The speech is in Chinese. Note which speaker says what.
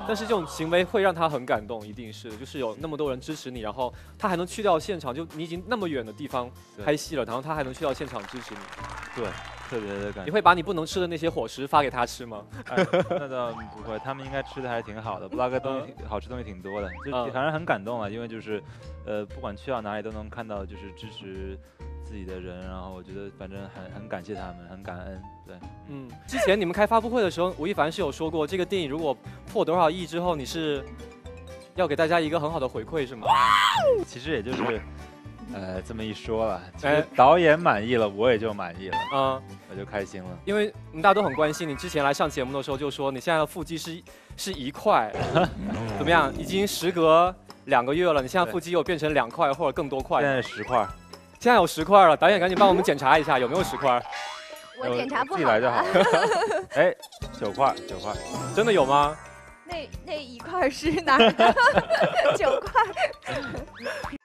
Speaker 1: 但是这种行为会让他很感动，一定是，就是有那么多人支持你，然后他还能去到现场，就你已经那么远的地方拍戏了，然后他还能去到现场支持你，
Speaker 2: 对，特别的感动。
Speaker 1: 你会把你不能吃的那些伙食发给他吃吗？
Speaker 2: 那倒不会，他们应该吃的还挺好的，布拉格东西好吃东西挺多的，就反正很感动了，因为就是不管去到哪里都能看到就是支持自己的人，然后我觉得反正很感谢他们，很感恩。对，
Speaker 1: 之前你们开发布会的时候，吴亦凡是有说过，这个电影如果破多少亿之后，你是要给大家一个很好的回馈，是吗？
Speaker 2: 其实也就是，这么一说了，其实导演满意了，我也就满意了，我就开心了。
Speaker 1: 因为大家都很关心，你之前来上节目的时候就说你现在的腹肌是1块，怎么样？已经时隔2个月了，你现在腹肌又变成2块或者更多块？
Speaker 2: 现在10块。
Speaker 1: 现在有10块了，导演赶紧帮我们检查一下有没有10块。
Speaker 3: 我检查不好。
Speaker 2: 自己来就好了。哎，9块，
Speaker 1: 真的有吗？
Speaker 3: 那1块是哪儿的？9块。